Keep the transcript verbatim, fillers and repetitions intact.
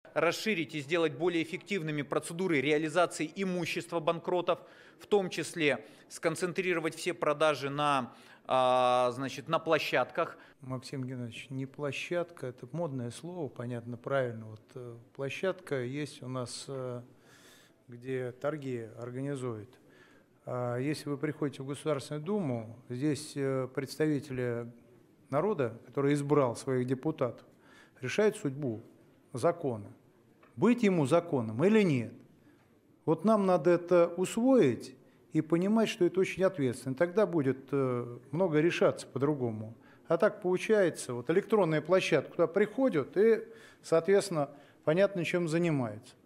расширить и сделать более эффективными процедуры реализации имущества банкротов, в том числе сконцентрировать все продажи на, значит, на площадках. Максим Геннадьевич, не площадка, это модное слово, понятно, правильно. Вот площадка есть у нас, где торги организуют. А если вы приходите в Государственную Думу, здесь представители народа, который избрал своих депутатов, решают судьбу закона. Быть ему законом или нет. Вот нам надо это усвоить и понимать, что это очень ответственно. Тогда будет много решаться по-другому. А так получается, вот электронная площадка, куда приходят и, соответственно, понятно, чем занимаются.